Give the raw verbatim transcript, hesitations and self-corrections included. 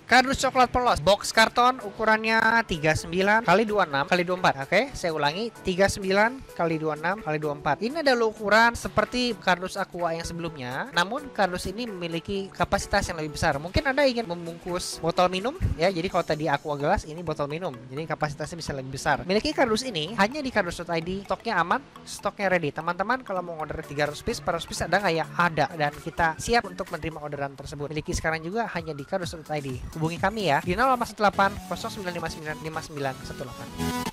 Kardus coklat polos box karton ukurannya tiga puluh sembilan kali dua puluh enam kali dua puluh empat. Oke, saya ulangi, tiga puluh sembilan kali dua puluh enam kali dua puluh empat. Ini adalah ukuran seperti kardus aqua yang sebelumnya, namun kardus ini memiliki kapasitas yang lebih besar. Mungkin Anda ingin membungkus botol minum ya. Jadi kalau tadi aqua gelas, ini botol minum. Jadi kapasitasnya bisa lebih besar. Miliki kardus ini hanya di kardus dot i d. Stoknya aman, stoknya ready. Teman-teman kalau mau order tiga ratus piece, empat ratus piece ada nggak ya? Ada, dan kita siap untuk menerima orderan tersebut. Miliki sekarang juga hanya di kardus dot i d. Hubungi kami ya di nol delapan satu delapan nol sembilan lima sembilan lima sembilan satu delapan.